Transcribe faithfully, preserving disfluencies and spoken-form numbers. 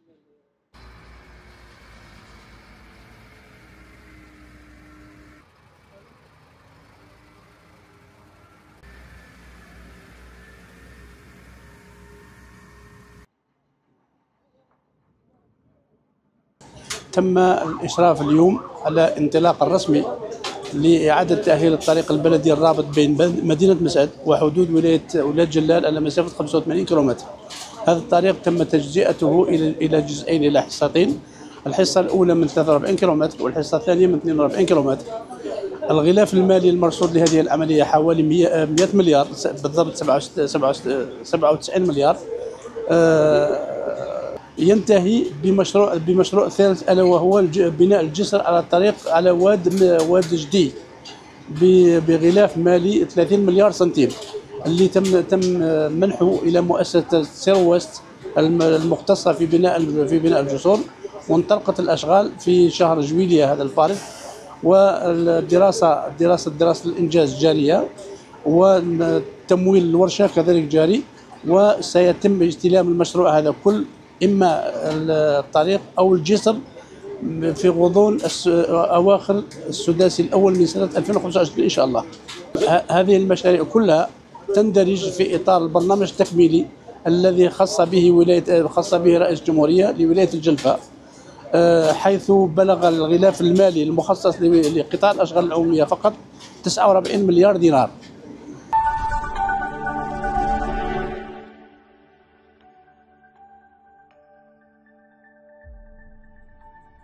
تم الإشراف اليوم على انطلاق الرسمي لإعادة تأهيل الطريق البلدي الرابط بين مدينة مسعد وحدود ولاية ولاية جلال على مسافة خمسة وثمانين كيلومتر. هذا الطريق تم تجزئته إلى إلى جزئين، إلى حصتين. الحصة الأولى من ثلاثة وأربعين كيلومتر والحصة الثانية من اثنين وأربعين كيلومتر. الغلاف المالي المرصود لهذه العملية حوالي مئة مليار، بالضبط سبعة وتسعين مليار. آه ينتهي بمشروع بمشروع ثالث، الا وهو بناء الجسر على الطريق على واد واد جدي بغلاف مالي ثلاثين مليار سنتيم، اللي تم تم منحه الى مؤسسه سيروست المختصه في بناء في بناء الجسور. وانطلقت الاشغال في شهر جويلية هذا الفارط، والدراسه دراسه دراسه الانجاز جاريه، وتمويل الورشه كذلك جاري. وسيتم استلام المشروع هذا كل إما الطريق أو الجسر في غضون أواخر السداسي الأول من سنة ألفين وخمسة وعشرين إن شاء الله. هذه المشاريع كلها تندرج في إطار البرنامج التكميلي الذي خص به ولاية خص به رئيس الجمهورية لولاية الجلفة، حيث بلغ الغلاف المالي المخصص لقطاع الأشغال العمومية فقط تسعة وأربعين مليار دينار.